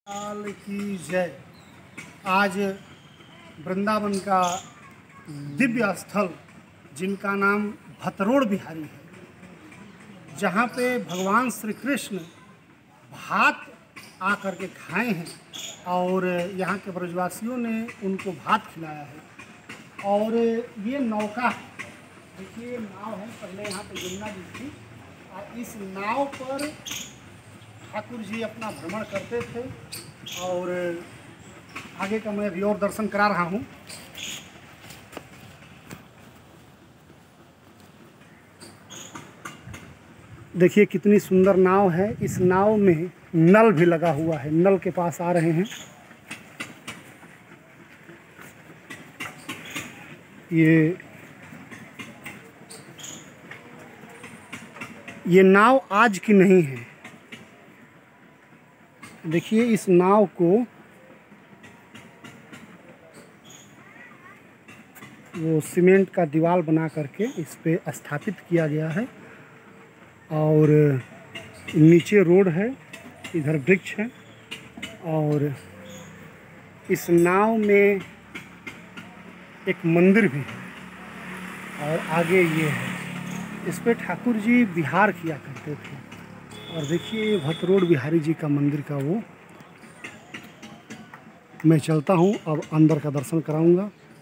लाल की जय। आज वृंदावन का दिव्य स्थल जिनका नाम भतरोड़ बिहारी है, जहाँ पे भगवान श्री कृष्ण भात आकर के खाए हैं और यहाँ के ब्रजवासियों ने उनको भात खिलाया है। और ये नौका देखिए, नाव है, पहले यहाँ पे यमुना जी थी और इस नाव पर ठाकुर जी अपना भ्रमण करते थे। और आगे का मैं अभी और दर्शन करा रहा हूँ। देखिए कितनी सुंदर नाव है। इस नाव में नल भी लगा हुआ है, नल के पास आ रहे हैं। ये नाव आज की नहीं है। देखिए इस नाव को वो सीमेंट का दीवार बना करके इस पे स्थापित किया गया है। और नीचे रोड है, इधर वृक्ष है और इस नाव में एक मंदिर भी है और आगे ये है। इस पे ठाकुर जी विहार किया करते थे। और देखिए भतरोड़ बिहारी जी का मंदिर का वो मैं चलता हूँ, अब अंदर का दर्शन कराऊंगा।